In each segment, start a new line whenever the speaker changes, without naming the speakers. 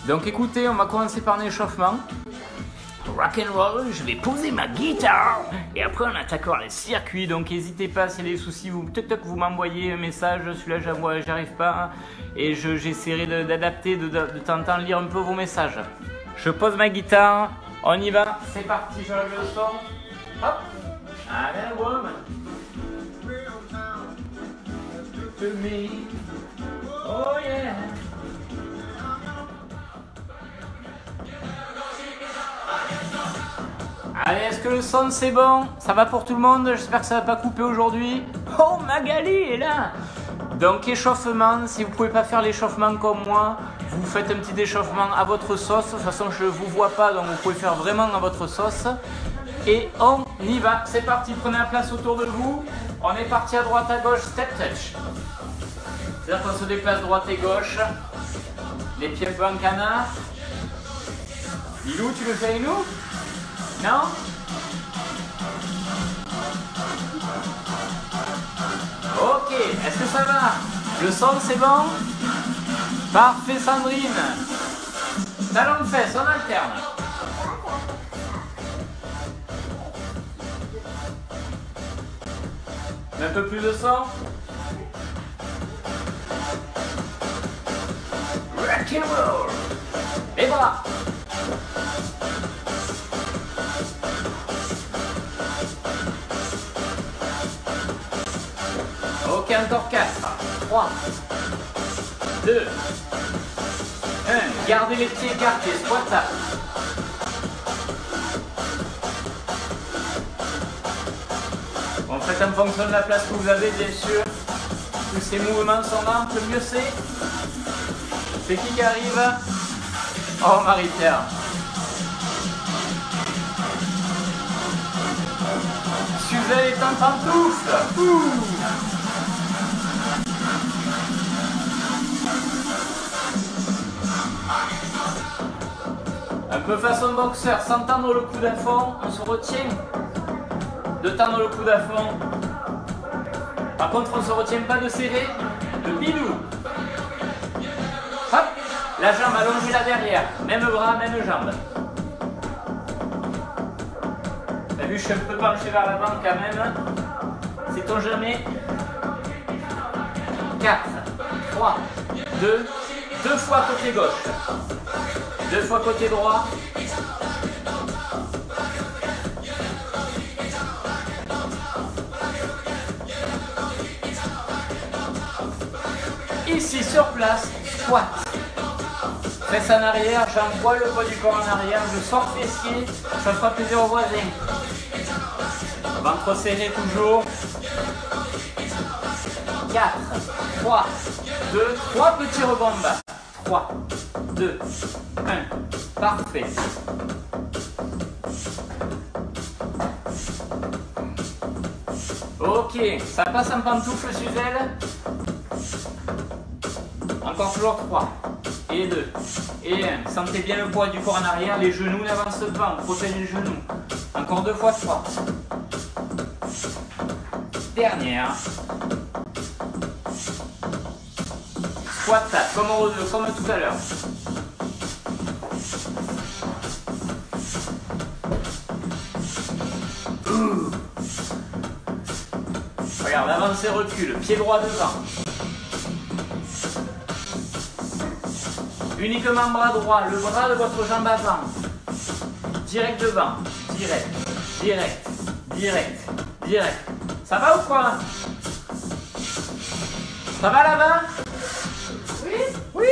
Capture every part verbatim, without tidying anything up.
Donc écoutez, on va commencer par un échauffement. Rock and roll, je vais poser ma guitare et après on attaquera les circuits. Donc n'hésitez pas, s'il y a des soucis, vous, vous m'envoyez un message. Celui-là, j'y arrive pas et j'essaierai d'adapter, de, de, de temps en temps lire un peu vos messages. Je pose ma guitare, on y va, c'est parti, j'enlève le son. Hop, allez, woman. To me. Oh yeah. Allez, est-ce que le son c'est bon? Ça va pour tout le monde? J'espère que ça va pas couper aujourd'hui. Oh, Magali est là. Donc échauffement, si vous pouvez pas faire l'échauffement comme moi, vous faites un petit échauffement à votre sauce. De toute façon, je vous vois pas, donc vous pouvez faire vraiment à votre sauce. Et on y va, c'est parti, prenez la place autour de vous. On est parti à droite, à gauche, step touch. C'est-à-dire qu'on se déplace droite et gauche. Les pieds un peu en canard. Lilou, tu le fais avec nous? Non? Ok, est-ce que ça va? Le son c'est bon? Parfait Sandrine. Talon de fesse, on alterne. Un peu plus de son. Rock and roll. Les bras. Ok, encore quatre, trois, deux, un. Gardez les pieds écartés, squat up. Bon, faites en fonction de la place que vous avez, bien sûr. Plus ces mouvements sont amples, mieux c'est. C'est qui qui arrive? Oh, Marie-Terre. Suzelle est en pantoufle. Ouh. Un peu façon boxeur, sans tendre le coude à fond, on se retient de tendre le coude à fond. Par contre, on ne se retient pas de serrer le bidou. Hop, la jambe allongée là derrière, même bras, même jambe. T'as vu, je suis un peu penché vers l'avant quand même. Sait-on jamais? quatre, trois, deux, deux fois côté gauche. Deux fois côté droit. Ici sur place, squat. Presse en arrière, j'envoie le poids du corps en arrière, je sors fessier, ça fera plaisir aux voisins. Ventre serré toujours. quatre, trois, deux, trois petits rebonds bas. trois, deux, un. Parfait. Ok, ça passe en pantoufle, Suzelle. Encore toujours trois. Et deux. Et un. Sentez bien le poids du corps en arrière. Les genoux n'avancent pas. On protège les genoux. Encore deux fois trois. Dernière. Squat tap, comme, comme tout à l'heure. Regarde, avance et recule. Pied droit devant. Uniquement bras droit, le bras de votre jambe avant. Direct devant. Direct. Direct. Direct. Direct. Ça va ou quoi? Ça va là-bas? Oui? Oui?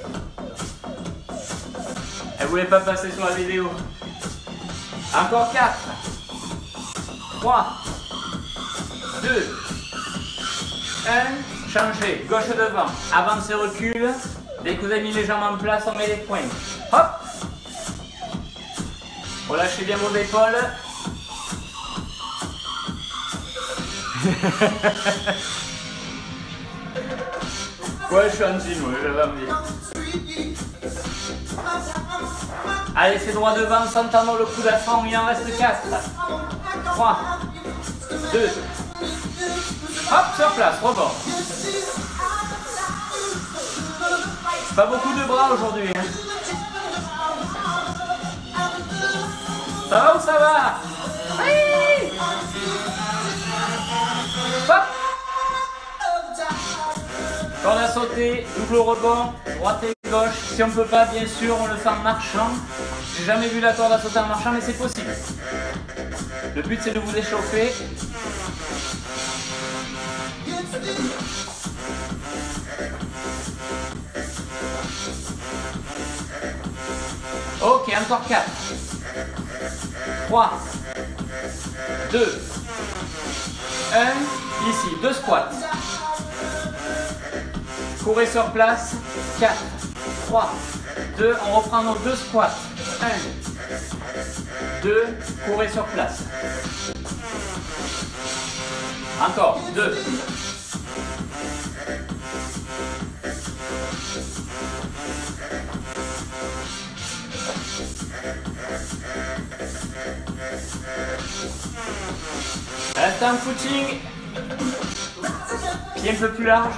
Elle voulait pas passer sur la vidéo. Encore quatre. trois. deux. un. Changez. Gauche devant. Avance et recule. Dès que vous avez mis les jambes en place, on met les poings. Hop! Relâchez bien vos épaules. Ouais, je suis en jean, ouais, j'avais envie. Allez, c'est droit devant, sans tendre le coude à fond, il en reste quatre. trois, deux. Hop, sur place, rebond. Pas beaucoup de bras aujourd'hui. Hein. Ça va ou ça va? Oui. Hop. Corde à sauter, double rebond, droite et gauche. Si on ne peut pas, bien sûr, on le fait en marchant. J'ai jamais vu la corde à sauter en marchant, mais c'est possible. Le but, c'est de vous échauffer. Ok, encore quatre. trois, deux, un. Ici, deux squats. Courez sur place. quatre, trois, deux. On reprend nos deux squats. un, deux. Courez sur place. Encore. deux. Reste un footing. Pied un peu plus large.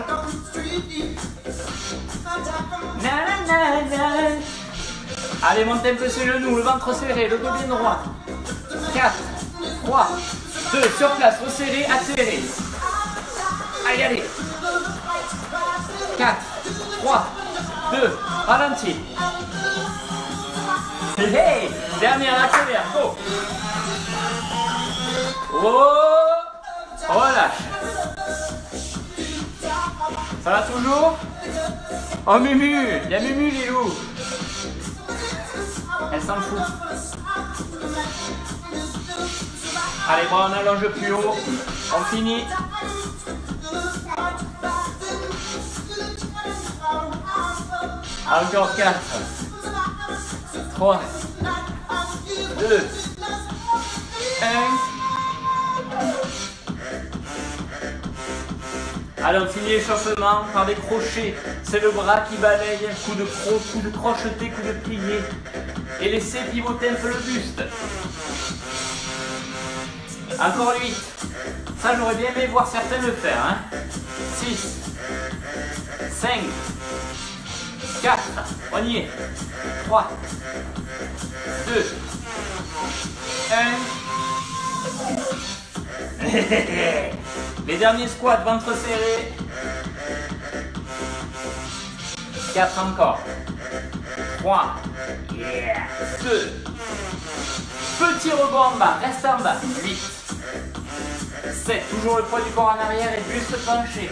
Na, na, na, na. Allez, montez un peu ses genoux, le ventre serré, le dos bien droit. quatre, trois, deux, sur place, resserrez, accélérez. Allez, allez. quatre, trois, deux, ralenti. Hey, hey. Dernière, accélère, go. Oh, relâche. Ça va toujours? Oh Mumu, il y a Mumu les loups. Elle s'en fout. Allez, bras on allonge plus haut. On finit. Encore quatre. trois. deux. un. Allez, on finit l'échauffement par des crochets. C'est le bras qui balaye, coup de croc, coup de crocheté, coup de plié. Et laissez pivoter un peu le buste. Encore huit. Ça, j'aurais bien aimé voir certains le faire. Hein. six. cinq. quatre. On y est. trois. deux. un. Les derniers squats, ventre serré. quatre encore. trois. Yeah. deux. Petit rebond en bas, reste en bas. huit. sept. Toujours le poids du corps en arrière et buste penché.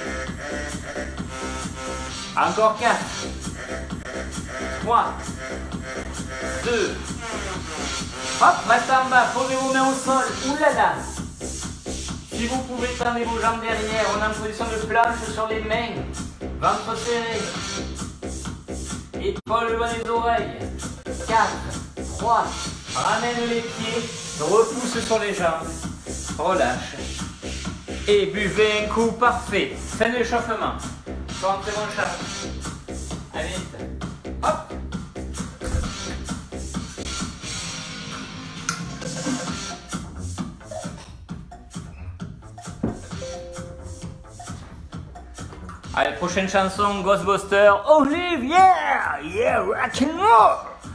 Encore quatre. trois. deux. Hop, reste en bas, posez vos mains au sol. Oulala. Si vous pouvez tendre vos jambes derrière, on est en position de planche sur les mains. Ventre serré. Épaules le bas des oreilles. quatre, trois. Ramène les pieds. Repousse sur les jambes. Relâche. Et buvez un coup parfait. Fin de l'échauffement. Rentrez mon chat. Allez vite. Hop. Allez, prochaine chanson, Ghostbusters. Olive, yeah, yeah, rock and roll.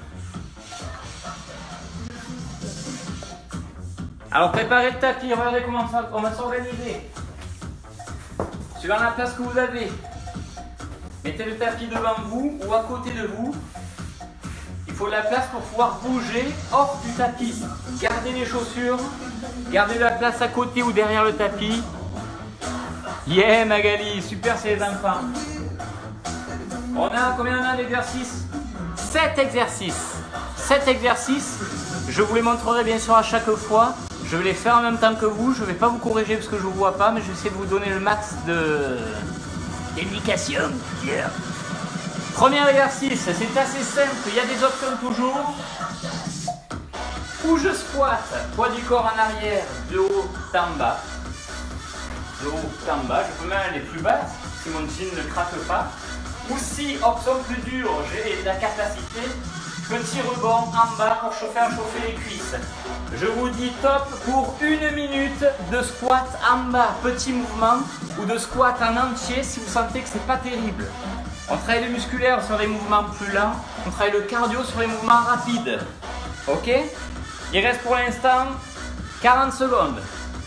Alors préparez le tapis, regardez comment ça, on va s'organiser. Suivant la place que vous avez. Mettez le tapis devant vous ou à côté de vous. Il faut de la place pour pouvoir bouger hors du tapis. Gardez les chaussures, gardez la place à côté ou derrière le tapis. Yeah Magali, super c'est les enfants. On a combien on a d'exercices? sept exercices. sept exercices. Je vous les montrerai bien sûr à chaque fois. Je vais les faire en même temps que vous. Je ne vais pas vous corriger parce que je ne vous vois pas, mais je vais essayer de vous donner le max de d'éducation. Yeah. Premier exercice, c'est assez simple. Il y a des options toujours. Ou je squatte, poids du corps en arrière, de haut en bas. De haut en bas, je peux même aller plus bas si mon jean ne craque pas. Ou si, option plus dure, j'ai la capacité, petit rebond en bas pour faire chauffer les cuisses. Je vous dis top pour une minute de squat en bas, petit mouvement, ou de squat en entier si vous sentez que c'est pas terrible. On travaille le musculaire sur les mouvements plus lents, on travaille le cardio sur les mouvements rapides. Ok? Il reste pour l'instant quarante secondes.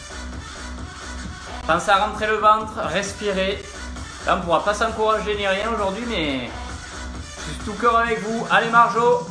Pensez à rentrer le ventre, respirer. Là, on ne pourra pas s'encourager ni rien aujourd'hui, mais je suis tout cœur avec vous. Allez, Marjo.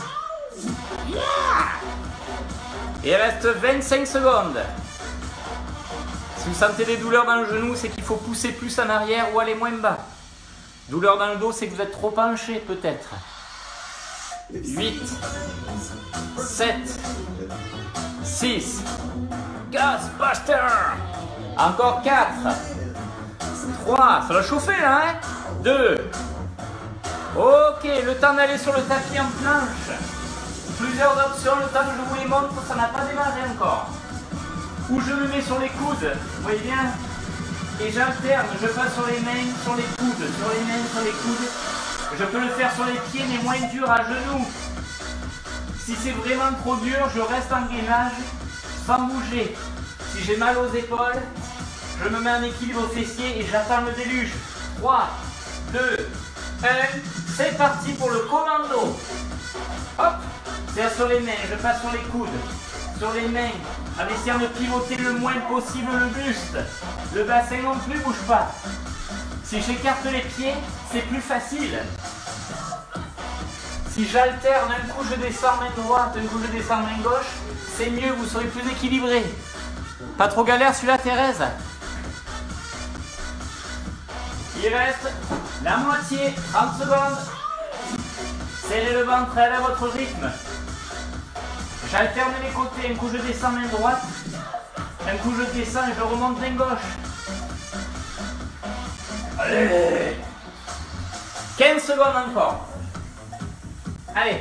Et il reste vingt-cinq secondes. Si vous sentez des douleurs dans le genou, c'est qu'il faut pousser plus en arrière ou aller moins bas. Douleur dans le dos, c'est que vous êtes trop penché, peut-être. huit, sept, six, Ghostbuster. Encore quatre, trois, ça va chauffer là, hein. deux, ok, le temps d'aller sur le tapis en planche. Plusieurs options, le temps que je vous les montre, ça n'a pas démarré encore. Ou je me mets sur les coudes, vous voyez bien, et j'alterne, je passe sur les mains, sur les coudes, sur les mains, sur les coudes. Je peux le faire sur les pieds, mais moins dur à genoux. Si c'est vraiment trop dur, je reste en gainage sans bouger. Si j'ai mal aux épaules, je me mets en équilibre aux fessiers et j'attends le déluge. trois, deux, un, c'est parti pour le commando. Hop, c'est sur les mains, je passe sur les coudes, sur les mains, en essayant de pivoter le moins possible le buste. Le bassin non plus bouge pas. Si j'écarte les pieds, c'est plus facile. Si j'alterne, un coup je descends main droite, un coup je descends main gauche, c'est mieux, vous serez plus équilibré. Pas trop galère celui-là, Thérèse? Il reste la moitié, trente secondes. Serrez le ventre, allez à votre rythme. J'alterne les côtés, un coup je descends main droite, un coup je descends et je remonte main gauche. Allez, quinze secondes encore. Allez.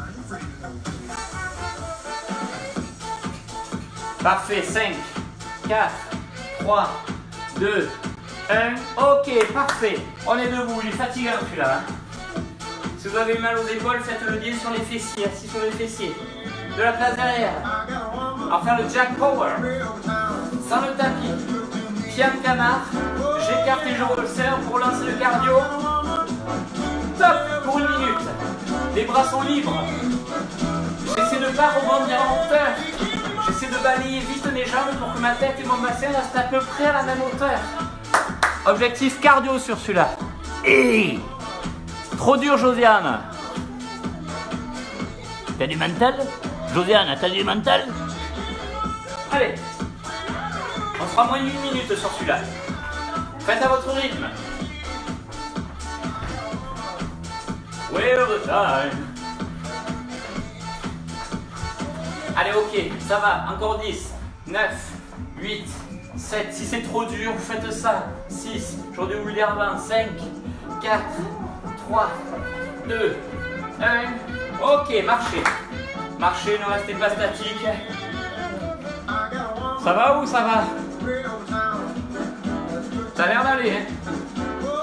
Parfait, cinq, quatre, trois, deux, un. Ok, parfait. On est debout, il est fatigant celui-là. Hein. Si vous avez mal aux épaules, faites-le bien sur les fessiers, assis sur les fessiers. De la place derrière. On va faire le Jack Power. Sans le tapis. Pied en canard. J'écarte et je resserre pour lancer le cardio. Top pour une minute. Les bras sont libres. J'essaie de ne pas rebondir en hauteur. J'essaie de balayer vite mes jambes pour que ma tête et mon bassin restent à peu près à la même hauteur. Objectif cardio sur celui-là. Et trop dur, Josiane. T'as du mental? Josiane, t'as du mental? Allez. On fera moins d'une minute sur celui-là. Faites à votre rythme. We're the time. Allez, ok, ça va. Encore dix, neuf, huit, sept. Si c'est trop dur, vous faites ça. six. J'aurais dû vous le dire avant. cinq, quatre, trois, deux, un. Ok, marchez. Marchez, ne restez pas statique. Ça va ou ça va? Ça a l'air d'aller, hein?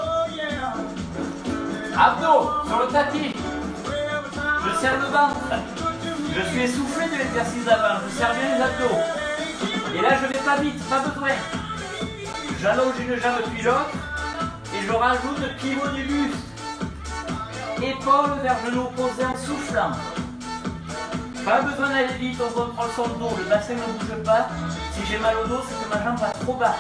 Abdos sur le tapis. Je serre le ventre. Je suis essoufflé de l'exercice d'avant. Je serre bien les abdos. Et là, je vais pas vite, pas besoin. J'allonge une jambe puis l'autre. Et je rajoute le pivot du buste. Épaule vers genou opposé en soufflant. Pas besoin d'aller vite, on contrôle son dos. Le bassin ne bouge pas. Si j'ai mal au dos, c'est que ma jambe va trop bas.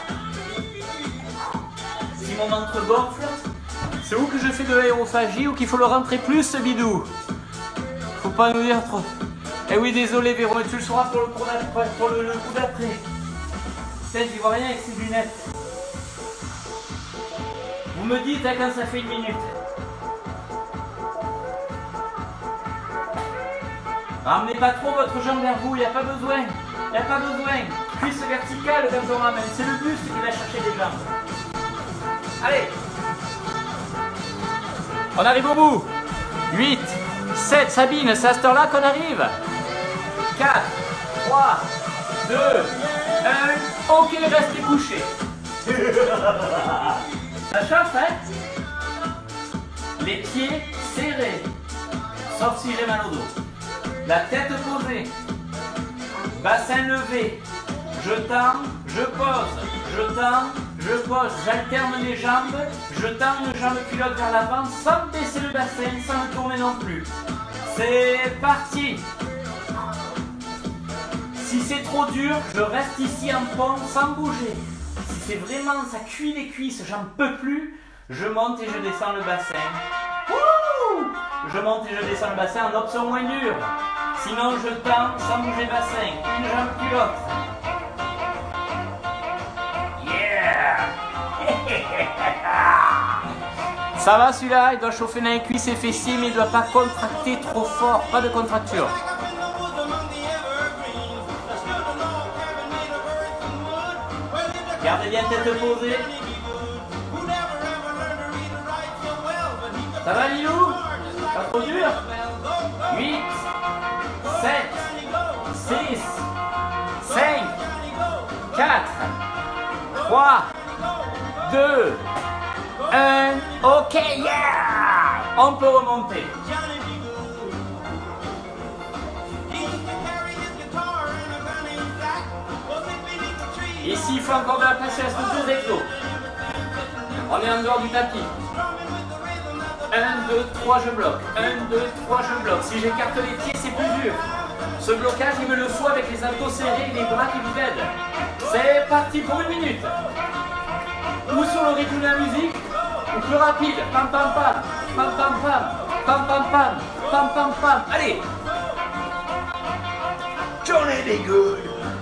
Si mon ventre gonfle, c'est où que je fais de l'aérophagie ou qu'il faut le rentrer plus, ce bidou. Faut pas nous dire trop. Eh oui, désolé Véro, tu le sauras pour le coup d'après. Pour le, le coup d'après. Peut-être j'y vois rien avec ces lunettes. Vous me dites hein, quand ça fait une minute. Ramenez pas trop votre jambe vers vous, il n'y a pas besoin. Il n'y a pas besoin. Cuisse verticale quand on ramène. C'est le buste qui va chercher les jambes. Allez. On arrive au bout. huit, sept, Sabine, c'est à cette heure-là qu'on arrive. quatre, trois, deux, un. Ok, restez couchés. Ça chauffe, hein? Les pieds serrés. Sauf si j'ai mal au dos. La tête posée. Bassin levé. Je tends, je pose. Je tends, je pose. J'alterne les jambes. Je tends une jambe culotte vers l'avant sans baisser le bassin, sans le tourner non plus. C'est parti. Si c'est trop dur, je reste ici en pont sans bouger. Si c'est vraiment, ça cuit les cuisses, j'en peux plus, je monte et je descends le bassin. Wouh! Je monte et je descends le bassin en option moins dure. Sinon, je tends sans bouger le bassin. Une jambe puis l'autre. Yeah! Ça va celui-là, il doit chauffer dans les cuisses et fessiers, mais il ne doit pas contracter trop fort, pas de contracture. Gardez bien tête posée. Ça va Lilou? Pas trop dur? huit, sept, six, cinq, quatre, trois, deux, un. Ok, yeah! On peut remonter. Ici, il faut encore de la place, il reste deux exos. On est en dehors du tapis. un, deux, trois, je bloque. un, deux, trois, je bloque. Si j'écarte les pieds, c'est plus dur. Ce blocage, il me le faut avec les abdos serrés et les bras qui vous aident. C'est parti pour une minute. Ou sur le rythme de la musique, ou plus rapide. Pam, pam, pam. Pam, pam, pam. Pam, pam, pam. Pam, pam, pam. Allez. Johnny be good.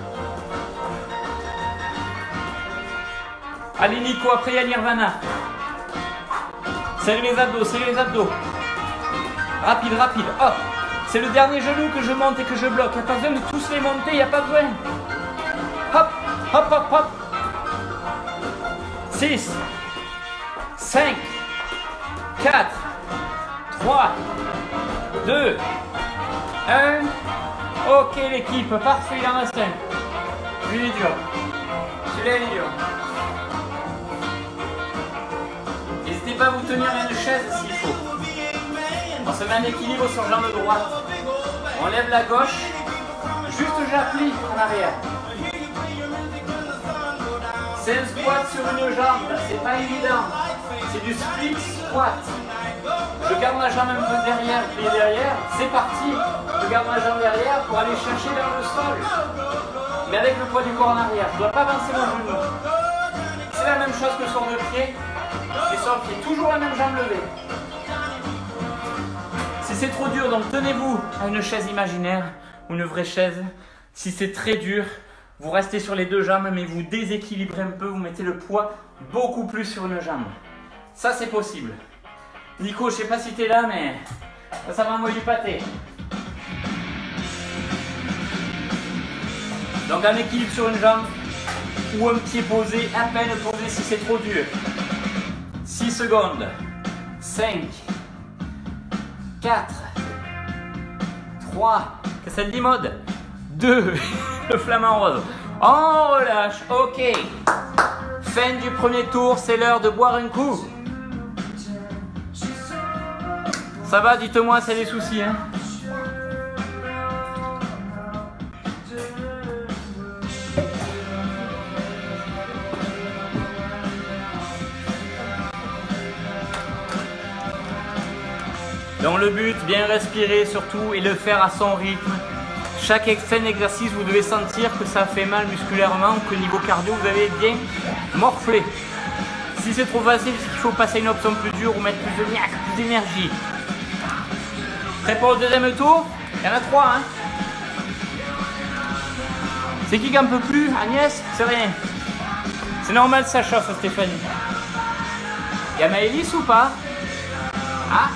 Allez Nico, après il y a Nirvana. Serrez les abdos, serrez les abdos. Rapide, rapide. Hop. C'est le dernier genou que je monte et que je bloque. Il n'y a pas besoin de tous les monter, il n'y a pas besoin. Hop, hop, hop, hop. six, cinq, quatre, trois, deux, un. Ok l'équipe, parfait, il en reste un. Lui il est dur. Celui-là il est dur. N'hésitez pas à vous tenir à une chaise s'il faut. On se met en équilibre sur jambe droite. On lève la gauche. Juste j'applique en arrière. C'est un squat sur une jambe. C'est pas évident. C'est du split squat. Je garde ma jambe un peu derrière, pied derrière. C'est parti. Je garde ma jambe derrière pour aller chercher vers le sol. Mais avec le poids du corps en arrière. Je ne dois pas avancer mon genou. C'est la même chose que sur le pied. Et sur le pied, toujours la même jambe levée. Si c'est trop dur, donc tenez-vous à une chaise imaginaire ou une vraie chaise. Si c'est très dur, vous restez sur les deux jambes, mais vous déséquilibrez un peu, vous mettez le poids beaucoup plus sur une jambe. Ça, c'est possible. Nico, je sais pas si tu es là, mais ça, ça m'envoie du pâté. Donc un équilibre sur une jambe ou un pied posé, à peine posé si c'est trop dur. six secondes. cinq, quatre, trois, que ça dit mode, deux, le flamant rose. On relâche, ok. Fin du premier tour, c'est l'heure de boire un coup. Ça va, dites-moi s'il y a des soucis, hein. Donc le but, bien respirer surtout et le faire à son rythme. Chaque fin d'exercice, vous devez sentir que ça fait mal musculairement, que niveau cardio, vous avez bien morflé. Si c'est trop facile, il faut passer à une option plus dure ou mettre plus de niaque, plus d'énergie. Prêt pour le deuxième tour? Il y en a trois, hein. C'est qui qui en peut plus? Agnès? C'est rien. C'est normal, ça chauffe, Stéphanie. Il y a Maëlys ou pas? Ah.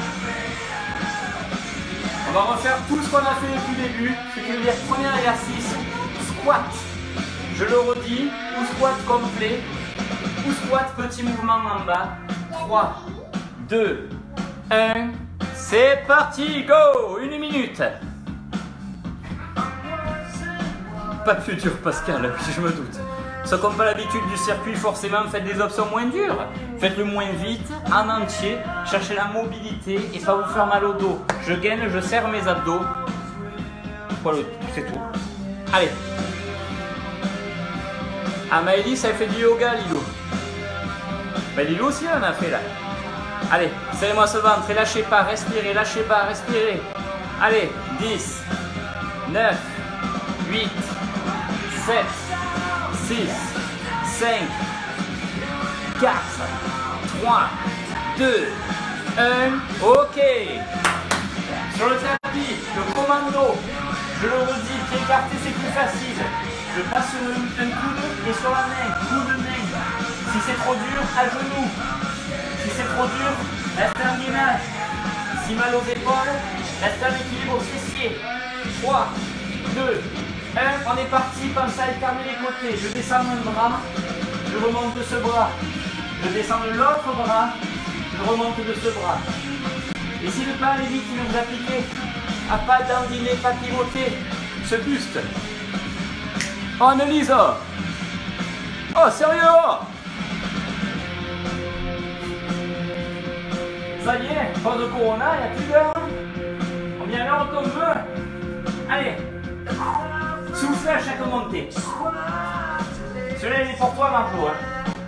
On va refaire tout ce qu'on a fait depuis le début, ce qui veut dire premier exercice, squat. Je le redis, ou squat complet, ou squat petit mouvement en bas. trois, deux, un, c'est parti, go! Une minute. Pas plus dur Pascal, je me doute. Ceux qui n'ont pas l'habitude du circuit, forcément, faites des options moins dures. Faites-le moins vite, en entier. Cherchez la mobilité et pas vous faire mal au dos. Je gaine, je serre mes abdos. Voilà, c'est tout. Allez. Ah, Maëlys, elle fait du yoga, Lilo. Mais Lilo aussi, elle en a fait là. Allez, serrez-moi ce ventre et lâchez pas, respirez, lâchez pas, respirez. Allez, dix, neuf, huit, sept, six, cinq, quatre, trois, deux, un. Ok. Sur le tapis, le commando, je le redis, pied écarté, c'est plus facile. Je passe un coude et sur la main, coup de main. Si c'est trop dur, à genoux. Si c'est trop dur, reste un gainage. Si mal aux épaules, reste un équilibre au fessier. trois, deux, un, on est parti, pensez à alterner les côtés. Je descends un bras, je remonte de ce bras. Je descends de l'autre bras, je remonte de ce bras. Et si le pas allait vite, ne vous appliquez à pas dandiner, pas pivoter, ce buste. Oh, Annelise! Oh, sérieux? Ça y est, pas de corona, il n'y a plus d'heure. On vient là comme on veut. Allez, soufflez à chaque montée. Celui-là, il est pour toi, Marjo. Hein.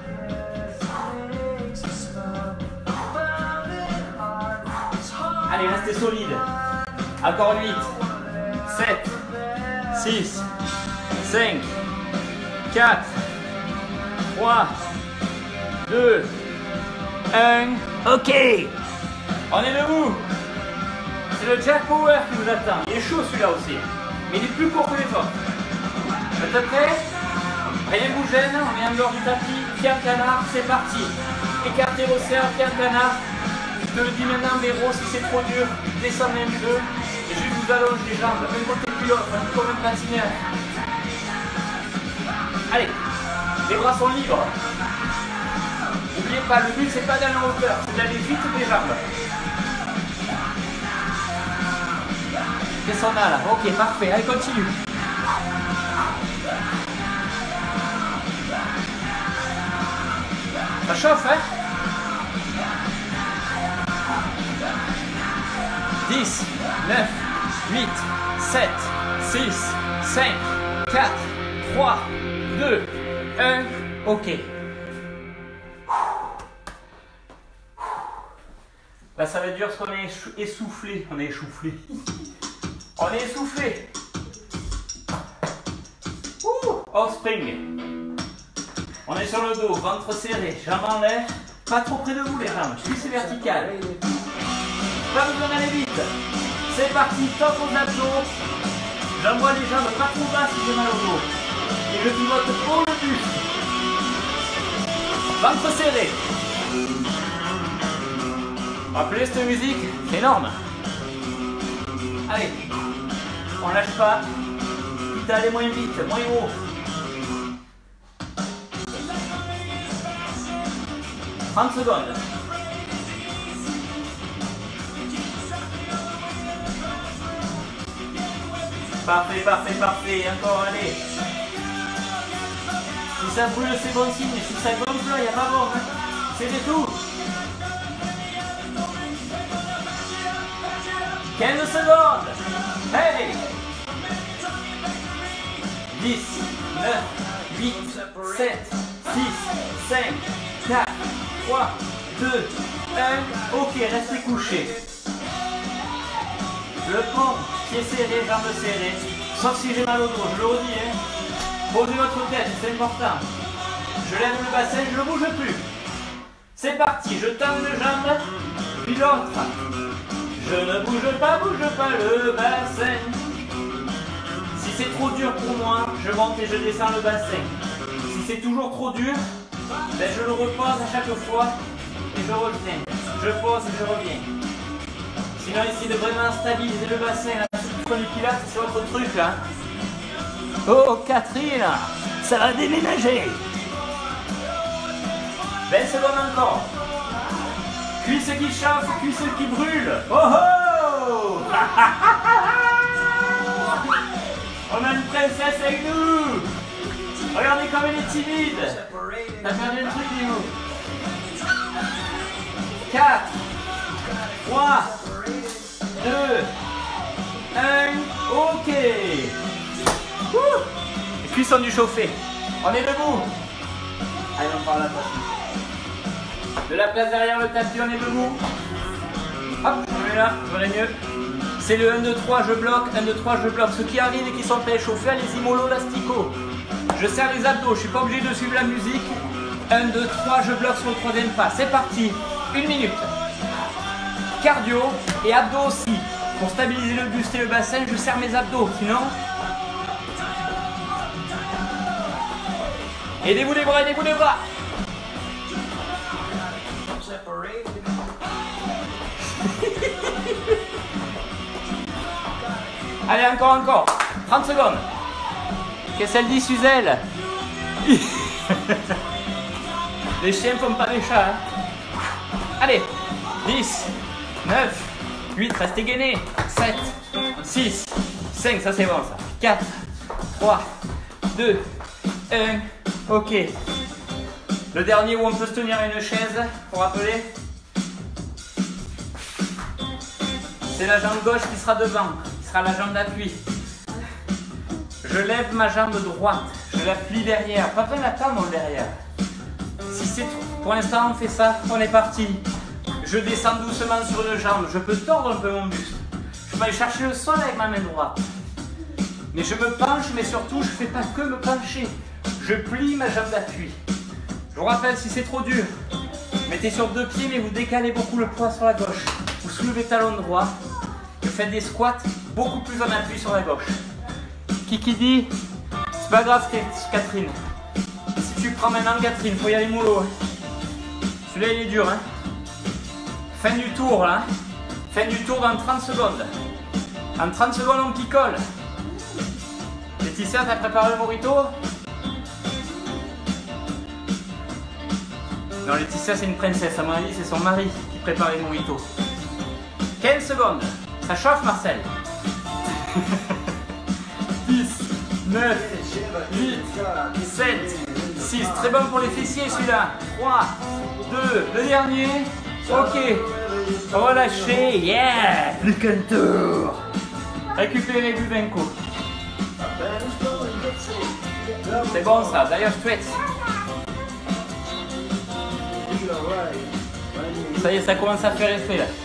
Allez, restez solide. Encore huit, sept, six, cinq, quatre, trois, deux, un. Ok. On est debout. C'est le Jack Power qui vous attend. Il est chaud celui-là aussi. Mais il est plus court que les autres. Vous êtes prêts? Rien ne vous gêne. On est en dehors du tapis. Pied en canard. C'est parti. Écartez vos cerfs. Pied en canard. Je te le dis maintenant, Véro, si c'est trop dur, descendez un peu. Et je vous allonge les jambes. Un côté puis l'autre. Un peu comme un patineur. Allez. Les bras sont libres. N'oubliez pas, le but c'est pas d'aller en hauteur, c'est d'aller vite des jambes. Qu'est-ce qu'on a là? Ok, parfait, allez, continue. Ça chauffe, hein? dix, neuf, huit, sept, six, cinq, quatre, trois, deux, un, ok. Là, ça va être dur parce qu'on est essoufflé. On est essoufflé. On est essoufflé. Ouh, off spring. On est sur le dos, ventre serré, jambes en l'air. Pas trop près de vous les jambes. Cuisse verticale. Pas besoin d'aller vite. C'est parti, top aux abdos. J'envoie les jambes pas trop bas si j'ai mal au dos. Et je pivote pour le buste. Ventre serré. Rappelez cette musique, c'est énorme. Allez, on lâche pas. Quitte à aller moins vite, moins haut. trente secondes. Parfait, parfait, parfait. Encore, allez. Si ça brûle, c'est bon signe. Si ça gonfle, il n'y a pas bon. Hein. C'est tout. quinze secondes. Hey. dix, neuf, huit, sept, six, cinq, quatre, trois, deux, un. Ok, restez couchés. Je le prends, pieds serrés, jambes serrées. Sauf si j'ai mal au dos, je le redis. Hein. Posez votre tête, c'est important. Je lève le bassin, je ne bouge plus. C'est parti, je tends une jambe, puis l'autre. Je ne bouge pas, bouge pas le bassin. Si c'est trop dur pour moi, je monte et je descends le bassin. Si c'est toujours trop dur, ben je le repose à chaque fois et je reviens. Je pose et je reviens. Sinon, ici de vraiment stabiliser le bassin, la souffle du pilates, c'est votre truc là. Oh Catherine, ça va déménager. vingt secondes encore. Cuisses qui chauffent, cuisses qui brûlent. Oh oh. On a une princesse avec nous. Regardez comme elle est timide. T'as perdu le truc, Nimo. quatre, trois, deux, un. Ok. Ouh. Les cuisses sont du chauffé. On est debout. Allez, on part la place. De la place derrière le tapis, on est debout. Hop, je mets là, je verrai mieux. C'est le un, deux, trois, je bloque, un, deux, trois, je bloque. Ceux qui arrivent et qui sont pas échauffés, allez-y mollo l'astico. Je serre les abdos, je ne suis pas obligé de suivre la musique. un, deux, trois, je bloque sur le troisième pas. C'est parti, une minute. Cardio et abdos aussi. Pour stabiliser le buste et le bassin, je serre mes abdos. Sinon, aidez-vous les bras, aidez-vous les bras. Allez, encore, encore. trente secondes. Qu'est-ce qu'elle dit, Suzelle? Les chiens font pas les chats. Hein. Allez. dix, neuf, huit, restez gainés. sept, six, cinq, ça c'est bon ça. quatre, trois, deux, un. Ok. Le dernier où on peut se tenir à une chaise, pour rappeler. C'est la jambe gauche qui sera devant, qui sera la jambe d'appui. Je lève ma jambe droite, je la plie derrière, pas besoin d'attendre derrière. Si c'est pour l'instant on fait ça, on est parti. Je descends doucement sur une jambe, je peux tordre un peu mon buste. Je peux aller chercher le sol avec ma main droite. Mais je me penche, mais surtout je ne fais pas que me pencher. Je plie ma jambe d'appui. Je vous rappelle, si c'est trop dur, mettez sur deux pieds mais vous décalez beaucoup le poids sur la gauche. Vous soulevez talon droit, vous faites des squats beaucoup plus en appui sur la gauche. Kiki dit, c'est pas grave Catherine. Si tu prends maintenant Catherine, faut y aller mollo. Hein. Celui-là il est dur. Hein. Fin du tour là. Fin du tour dans trente secondes. En trente secondes on picole. Laetitia, t'as préparé le morito? Non, Laetitia c'est une princesse, à mon avis c'est son mari qui prépare les moritos. quinze secondes. Ça chauffe Marcel. dix, neuf, huit, sept, six. Très bon pour les fessiers celui-là. trois, deux, le dernier. Ok. Relâchez. Yeah. Plus qu'un tour. Récupérez du Benko. C'est bon ça. D'ailleurs, stretch. Ça y est, ça commence à faire effet là.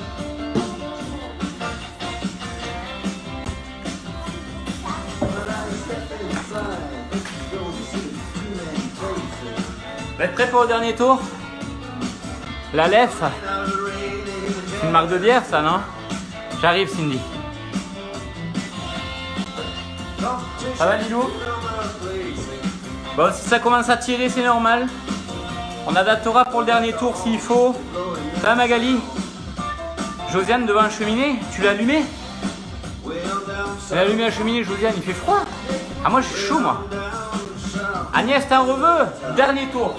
Vous êtes prêts pour le dernier tour? La Lef. C'est une marque de bière ça, non? J'arrive Cindy. Ça va Lilou? Bon, si ça commence à tirer, c'est normal. On adaptera pour le dernier tour s'il faut. Ça va Magali? Josiane devant la cheminée, tu l'as allumé? Elle a allumé la cheminée, Josiane, il fait froid. Ah moi je suis chaud moi. Agnès, t'en reveux? Dernier tour.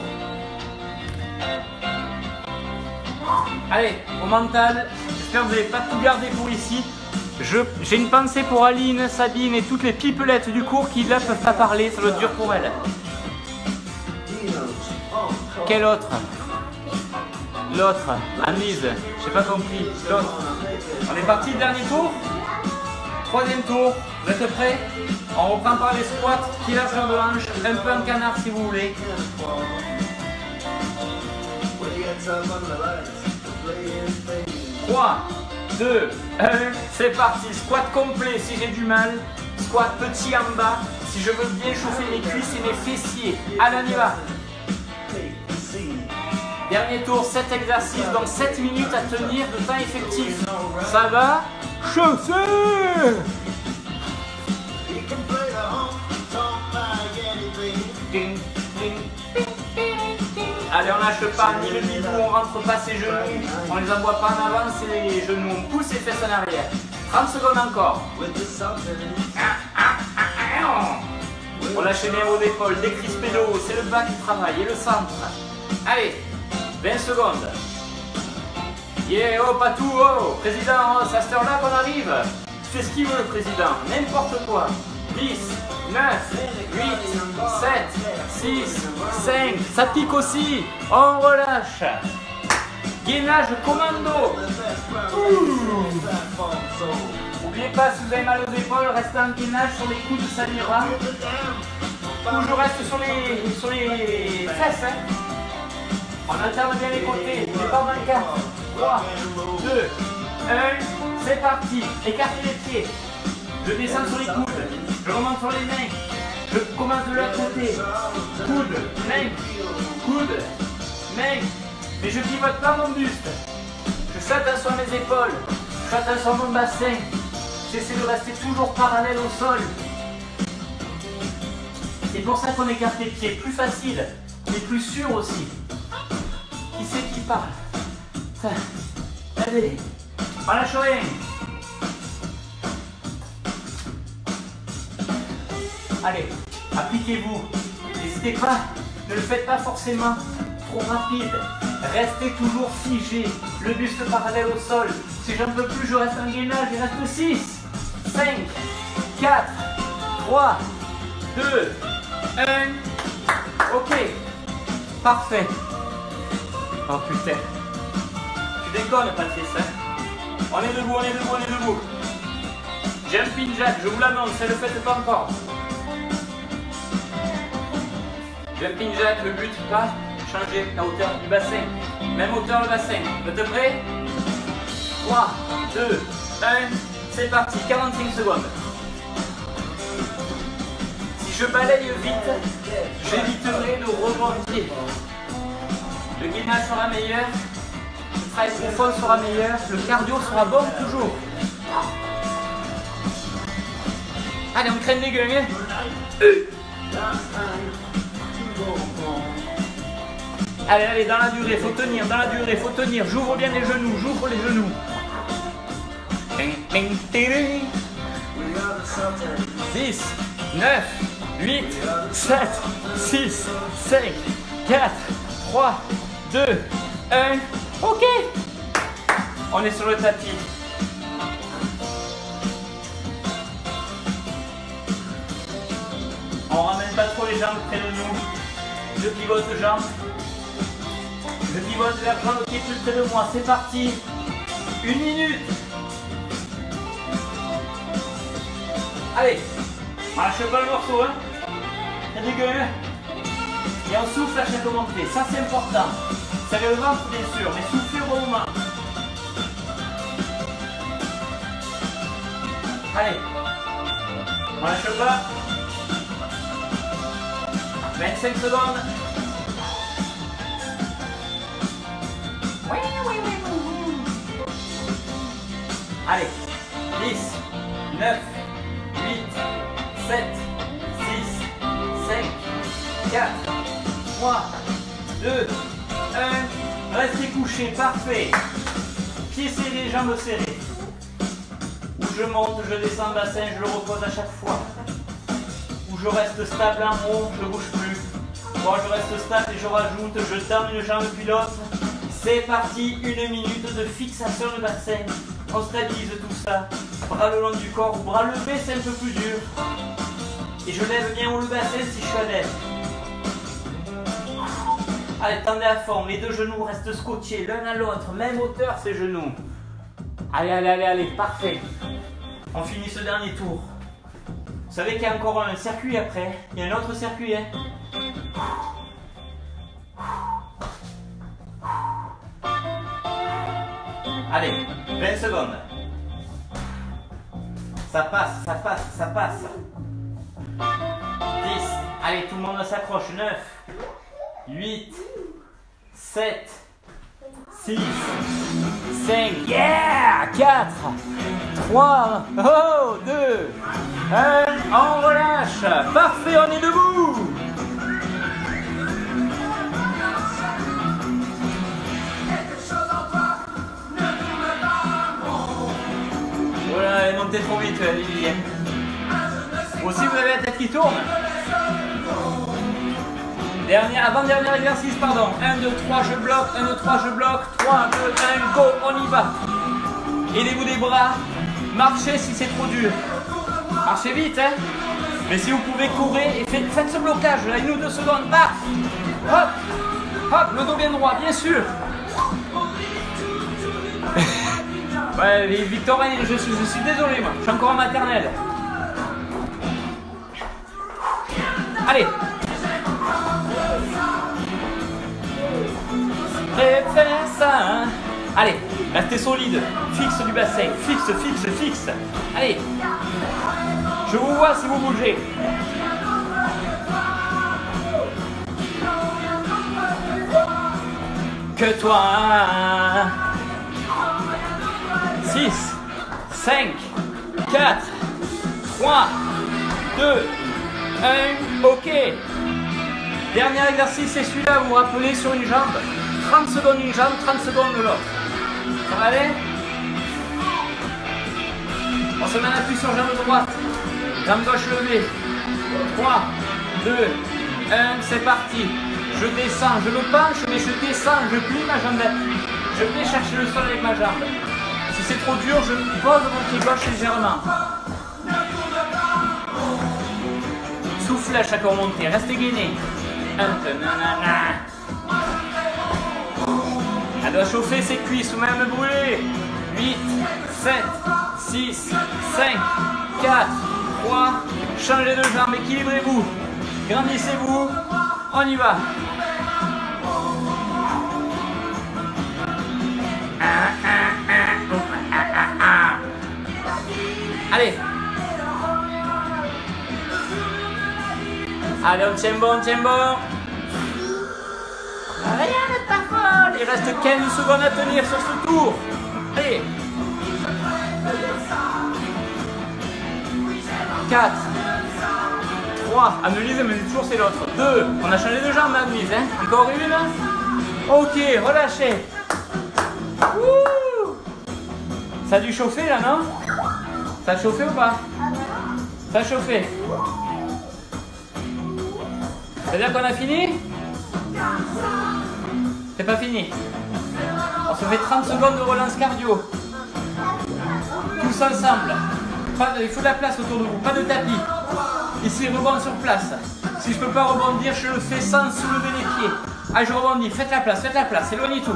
Allez, au mental, j'espère que vous n'avez pas tout gardé pour ici. J'ai une pensée pour Aline, Sabine et toutes les pipelettes du cours qui là peuvent pas parler, ça va être dur pour elles. Quel autre? L'autre, Anise, j'ai pas compris. L'autre. On est parti, dernier tour. Troisième tour, vous êtes prêts? On reprend par les squats, tirage de hanche, un peu en canard si vous voulez. trois, deux, un, c'est parti. Squat complet si j'ai du mal. Squat petit en bas si je veux bien chauffer mes cuisses et mes fessiers. Allez, on y va. Dernier tour, sept exercices, donc sept minutes à tenir de temps effectif. Ça va? Chauffer! Allez, on lâche pas ni le niveau, on rentre pas ses genoux, on les envoie pas en avant, c'est les genoux, on pousse les fesses en arrière. trente secondes encore. On lâche bien haut d'épaule, décrisper le haut, c'est le bas qui travaille et le centre. Allez, vingt secondes. Yeah, oh, pas tout, oh, président, c'est à cette heure-là qu'on arrive. Tu fais ce qu'il veut, le président, n'importe quoi. dix, neuf, huit, sept, six, cinq, ça pique aussi, on relâche. Gainage commando. N'oubliez pas, si vous avez mal aux épaules, restez en gainage sur les coudes, ça ira. Ou je reste sur les, sur les fesses. Hein. On alterne bien les côtés, c'est pas mal. Quatre, trois, deux, un, C'est parti. Écartez les pieds. Je descends sur les coudes. Je remonte sur les mains. Je commence de l'autre côté. Coude, main, coude, main. Mais je pivote pas mon buste. Je fais attention à mes épaules. Je fais attention à mon bassin. J'essaie de rester toujours parallèle au sol. C'est pour ça qu'on écarte les pieds. Plus facile, mais plus sûr aussi. Qui c'est qui parle? Ça. Allez, on lâche rien. Allez, appliquez-vous. N'hésitez pas, ne le faites pas forcément trop rapide. Restez toujours figé, le buste parallèle au sol. Si j'en peux plus, je reste en gainage, il reste six, cinq, quatre, trois, deux, un. Ok, parfait. Oh putain, tu déconnes Patrice, hein? On est debout, on est debout, on est debout. Jumping jack, je vous l'annonce, ne le faites pas encore. Jumping jack, le but, pas changer la hauteur du bassin. Même hauteur le bassin. Vous êtes prêts? trois, deux, un, c'est parti, quarante-cinq secondes. Si je balaye vite, j'éviterai de rebondir. Le gainage sera meilleur, le travail profond sera meilleur, le cardio sera bon toujours. Allez, on traîne les gueules, hein? Allez, allez, dans la durée, faut tenir, dans la durée, faut tenir. J'ouvre bien les genoux, j'ouvre les genoux. dix, neuf, huit, sept, six, cinq, quatre, trois, deux, un. Ok. On est sur le tapis. On ramène pas trop les jambes près de nous. Je pivote jambes. Je pivote vers la jambe qui est plus près de moi. C'est parti. Une minute. Allez. On lâche pas le morceau, hein. Il y a des gueules. Et on souffle à chaque montée. Ça, c'est important. Serrez le ventre, bien sûr, mais soufflez au bon moment. Allez. On lâche pas. vingt-cinq secondes. Allez, dix, neuf, huit, sept, six, cinq, quatre, trois, deux, un. Restez couché, parfait. Pieds serrés, jambes serrées. Où je monte, je descends le bassin, je le repose à chaque fois. Où je reste stable en haut, je ne bouge plus. Bon, je reste stable et je rajoute, je tends une jambe puis l'autre. C'est parti, une minute de fixation de bassin. On stabilise tout ça. Bras le long du corps, ou bras levés, c'est un peu plus dur. Et je lève bien haut le bassin si je suis à l'aise. Allez, tendez à fond, les deux genoux restent scotchés l'un à l'autre, même hauteur ces genoux. Allez, allez, allez, allez, parfait. On finit ce dernier tour. Vous savez qu'il y a encore un circuit après. Il y a un autre circuit, hein. Allez, vingt secondes. Ça passe, ça passe, ça passe. dix. Allez, tout le monde s'accroche. neuf, huit, sept, six, cinq, yeah, quatre, trois, oh, deux, un, on relâche. Parfait, on est debout. Voilà, elle est montée trop vite, Lily. Aussi, vous avez la tête qui tourne. Dernier, avant-dernier exercice, pardon. un, deux, trois, je bloque. un, deux, trois, je bloque. trois, deux, un, go, on y va. Aidez-vous des bras. Marchez si c'est trop dur. Marchez vite, hein. Mais si vous pouvez courir et faites, faites ce blocage, là, une ou deux secondes. Bah. Hop, hop, le dos bien droit, bien sûr. Ouais, Victorin, je suis, je suis désolé, moi. Je suis encore en maternelle. Allez. Et faire ça. Allez. Restez solide. Fixe du bassin. Fixe, fixe, fixe. Allez. Je vous vois si vous bougez. Que toi. six, cinq, quatre, trois, deux, un. Ok. Dernier exercice, c'est celui-là. Vous vous rappelez sur une jambe. trente secondes une jambe, trente secondes l'autre. Ça va aller? On se met un appui sur jambe droite. Jambe gauche levée. trois, deux, un. C'est parti. Je descends, je me penche, mais je descends, je plie ma jambe d'appui. Je vais chercher le sol avec ma jambe. Si c'est trop dur, je pose mon pied gauche légèrement. Soufflez à chaque remontée, restez gainé. Un peu, nanana. Elle doit chauffer ses cuisses ou même brûler. huit, sept, six, cinq, quatre, trois. Changez de jambe, équilibrez-vous. Grandissez-vous. On y va. Allez. Allez, on tient bon, on tient bon. Rien de pas folle. Il reste quinze secondes à tenir sur ce tour. Allez. quatre. trois. Annelise, mais toujours c'est l'autre. deux. On a changé de jambe, Annelise. Hein. Encore une. Ok, relâchez. Ouh. Ça a dû chauffer là, non? Ça a chauffé ou pas? Ça a chauffé. C'est-à-dire qu'on a fini? C'est pas fini. On se fait trente secondes de relance cardio. Tous ensemble. Pas de, il faut de la place autour de vous, pas de tapis. Ici, rebond sur place. Si je peux pas rebondir, je le fais sans soulever les pieds. Ah, je rebondis. Faites la place, faites la place. Éloignez tout.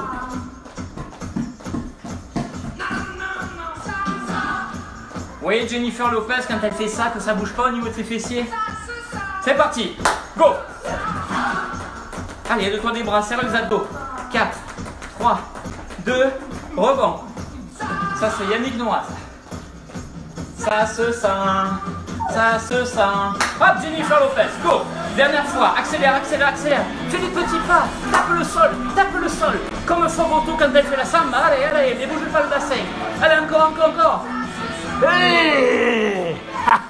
Vous voyez Jennifer Lopez quand elle fait ça, que ça bouge pas au niveau de ses fessiers? C'est parti. Go. Allez, aide-toi des bras, serre les abdos. quatre, trois, deux, rebond. Ça, c'est Yannick Noah. Ça se sent, ça se sent. Hop, Jennifer Lopez, go. Dernière fois, accélère, accélère, accélère. Fais des petits pas, tape le sol, tape le sol. Comme Fogoto quand elle fait la samba. Allez, allez, ne bougez pas le bassin. Allez, encore, encore, encore. Hey.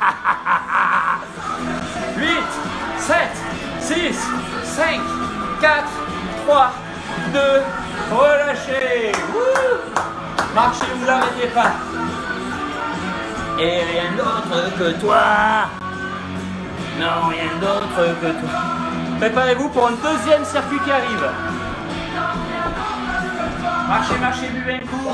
huit, sept, six, cinq, quatre, trois, deux, relâchez. Wouh. Marchez, vous n'arrêtez pas. Et rien d'autre que toi. Non, rien d'autre que toi. Préparez-vous pour un deuxième circuit qui arrive. Marchez, marchez, buvez un coup.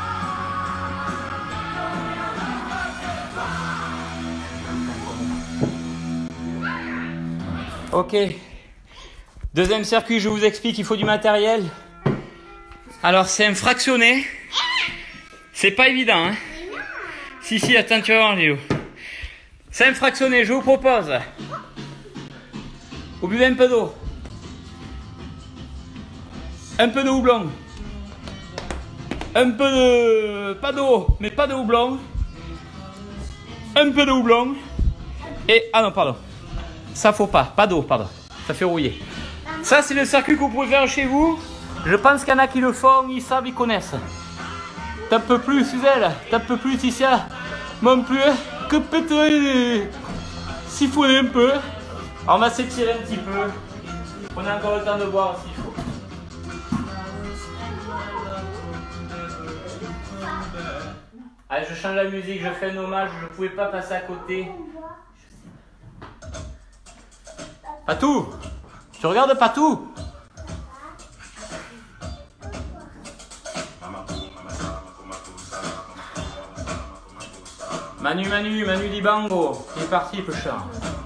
Ok. Deuxième circuit, je vous explique, il faut du matériel. Alors, c'est un fractionné. C'est pas évident, hein. Si, si, attends, tu vas voir, Léo. C'est un fractionné, je vous propose. Vous buvez un peu d'eau. Un peu de houblon. Un peu de... Pas d'eau, mais pas de houblon. Un peu de houblon. Et... Ah non, pardon. Ça, faut pas. Pas d'eau, pardon. Ça fait rouiller. Ça, c'est le circuit que vous pouvez faire chez vous. Je pense qu'il y en a qui le font, ils savent, ils connaissent. T'en peux plus, Suzelle. T'en peux plus, Ticia. Mon plus, que peut-être siphonner un peu. Alors, on va s'étirer un petit peu. On a encore le temps de boire s'il faut. Allez, je change la musique, je fais un hommage, je ne pouvais pas passer à côté. Patou, tu regardes Patou? Manu, Manu, Manu Dibango, il est parti, Peuchard.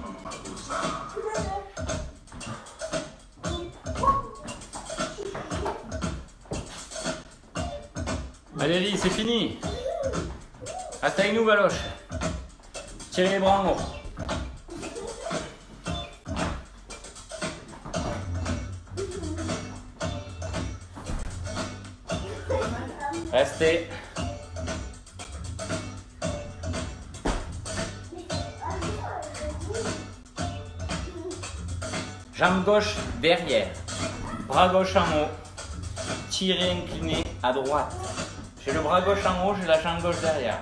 Allez, allez, c'est fini. Reste avec nous, Baloche. Tirez les bras en haut. Restez. Jambe gauche derrière. Bras gauche en haut. Tirez incliné à droite. J'ai le bras gauche en haut, j'ai la jambe gauche derrière.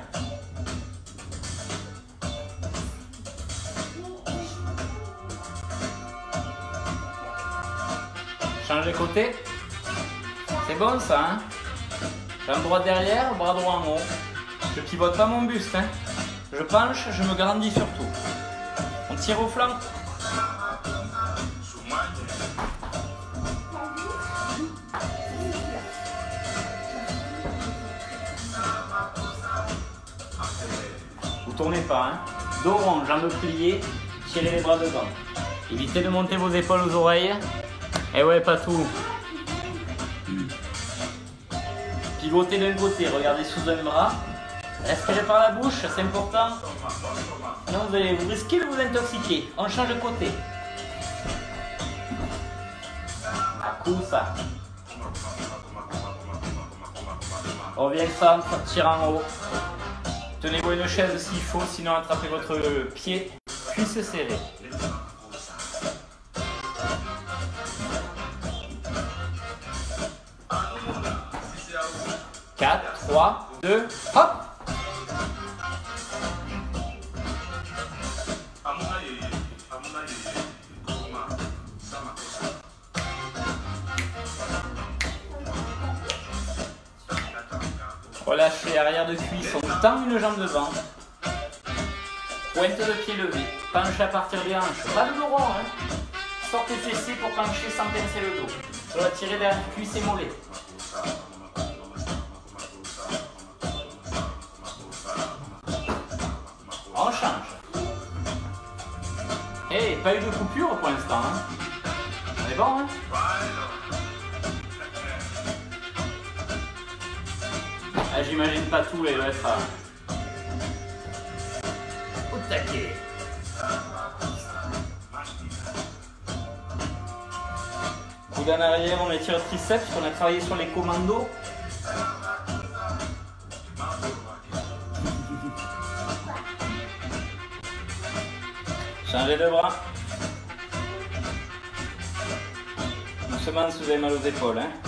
Changez côté. C'est bon ça, hein? Jambe droite derrière, bras droit en haut. Je pivote pas mon buste, hein? Je penche, je me grandis surtout. On tire au flanc. Vous tournez pas, hein? Dos rond, jambes pliées, tirez les bras devant. Évitez de monter vos épaules aux oreilles. Et ouais, pas tout. Pivotez d'un côté, regardez sous un bras. Respirez par la bouche, c'est important. Sinon vous, allez, vous risquez de vous intoxiquer. On change de côté. À coup ça. On revient le centre, tire en haut. Tenez-vous une chaise s'il faut, sinon attrapez votre pied, cuisse serrée. quatre, trois, deux, hop! Relâchez arrière de cuisse, on tend une jambe devant. Pointe de pied levé, penche à partir des hanches, pas de dos rond, hein. Sortez fessiers pour pencher sans pincer le dos. Je vais tirer derrière cuisse et mollet. On change. Eh, hey, pas eu de coupure pour l'instant, hein. On est bon, hein. Ah, j'imagine pas tout les E F A. Au taquet. Coude en arrière, on étire le triceps, on a travaillé sur les commandos. Changez de bras. Doucement si vous avez mal aux épaules, hein.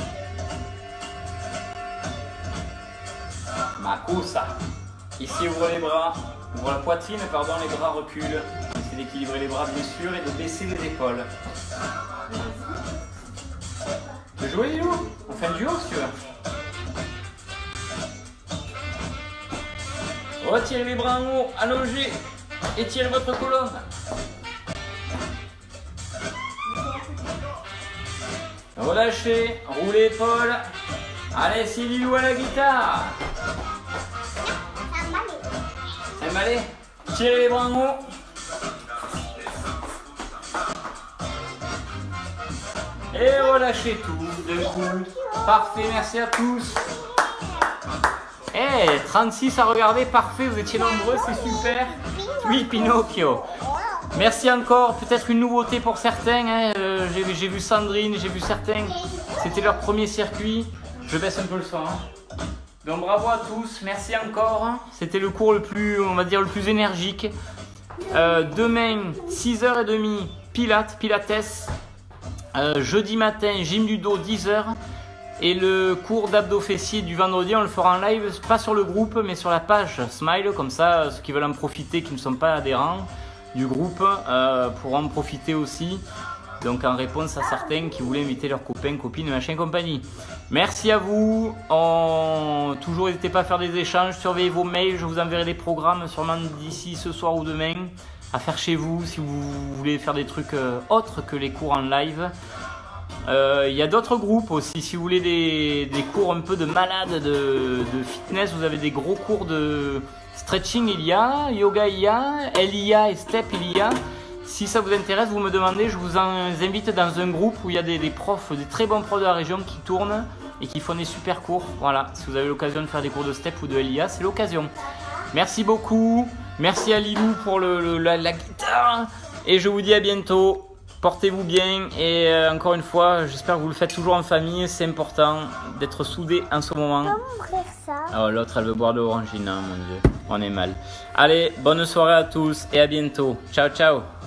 Makusa. Ici, ouvrez les bras, ouvre la poitrine, pardon, les bras reculent. Essayez d'équilibrer les bras bien sûr et de baisser les épaules. Tu veux jouer, Lilou? On fait un duo si tu veux. Retirez les bras en haut, allongez, étirez votre colonne. Relâchez, roulez l'épaule. Allez, c'est Lilou à la guitare. C'est emballé. Tirez les bras en haut. Et relâchez tout d'un coup. Parfait, merci à tous. Eh, hey, trente-six à regarder, parfait, vous étiez nombreux, c'est super. Oui, Pinocchio. Merci encore, peut-être une nouveauté pour certains. Hein. Euh, j'ai vu Sandrine, j'ai vu certains. C'était leur premier circuit. Je baisse un peu le son. Hein. Donc bravo à tous, merci encore. C'était le cours le plus, on va dire, le plus énergique. Euh, demain, six heures trente, Pilates, Pilates. Euh, jeudi matin, gym du dos, dix heures. Et le cours d'abdos fessiers du vendredi, on le fera en live, pas sur le groupe, mais sur la page Smile. Comme ça, ceux qui veulent en profiter, qui ne sont pas adhérents du groupe, euh, pourront en profiter aussi. Donc en réponse à certains qui voulaient inviter leurs copains, copines, machin compagnie. Merci à vous. On... Toujours n'hésitez pas à faire des échanges, surveillez vos mails, je vous enverrai des programmes sûrement d'ici ce soir ou demain à faire chez vous si vous voulez faire des trucs euh, autres que les cours en live. Il euh, y a d'autres groupes aussi, si vous voulez des, des cours un peu de malade, de, de fitness, vous avez des gros cours de stretching, il y a, yoga il y a, L I A et Step il y a. Si ça vous intéresse, vous me demandez, je vous invite dans un groupe où il y a des, des profs, des très bons profs de la région qui tournent et qui font des super cours. Voilà, si vous avez l'occasion de faire des cours de Step ou de L I A, c'est l'occasion. Merci beaucoup, merci à Lilou pour le, le, la, la guitare et je vous dis à bientôt. Portez-vous bien et euh, encore une fois, j'espère que vous le faites toujours en famille. C'est important d'être soudés en ce moment.
Comment ouvrir ça?
Oh, l'autre, elle veut boire de l'orangina, mon Dieu. On est mal. Allez, bonne soirée à tous et à bientôt. Ciao, ciao.